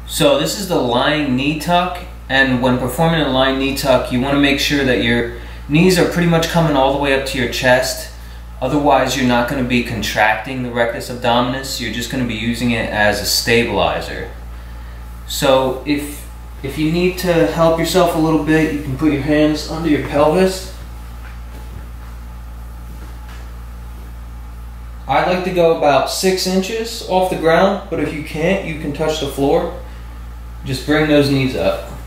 So this is the lying knee tuck, and when performing a lying knee tuck, you want to make sure that your knees are pretty much coming all the way up to your chest. Otherwise, you're not going to be contracting the rectus abdominis. You're just going to be using it as a stabilizer. So if you need to help yourself a little bit, you can put your hands under your pelvis. I like to go about 6 inches off the ground, but if you can't, you can touch the floor. Just bring those knees up.